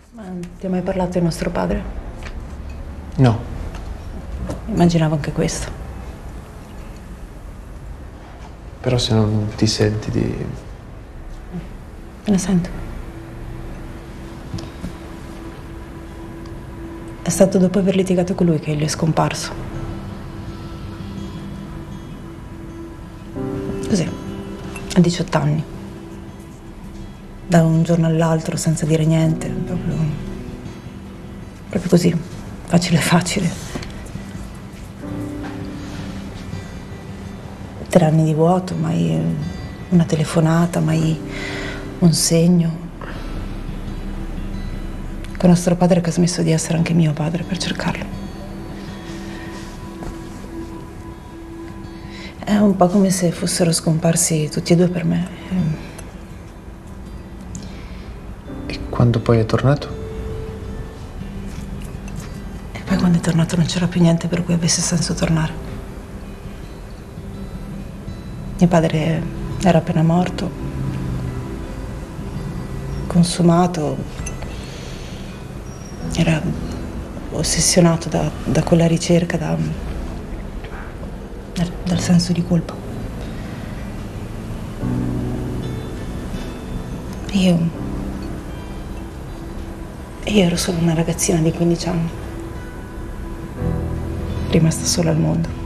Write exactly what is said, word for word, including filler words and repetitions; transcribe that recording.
Ma ti ha mai parlato di nostro padre? No. Immaginavo anche questo. Però se non ti senti di... Me ne sento. È stato dopo aver litigato con lui che gli è scomparso. Così, a diciotto anni. Da un giorno all'altro, senza dire niente, proprio... proprio così, facile facile. Tre anni di vuoto, mai una telefonata, mai un segno. Con nostro padre che ha smesso di essere anche mio padre per cercarlo. È un po' come se fossero scomparsi tutti e due per me. E quando poi è tornato? E poi quando è tornato non c'era più niente per cui avesse senso tornare. Mio padre era appena morto, consumato, era ossessionato da, da quella ricerca, da, dal, dal senso di colpa. Io, io ero solo una ragazzina di quindici anni, rimasta sola al mondo.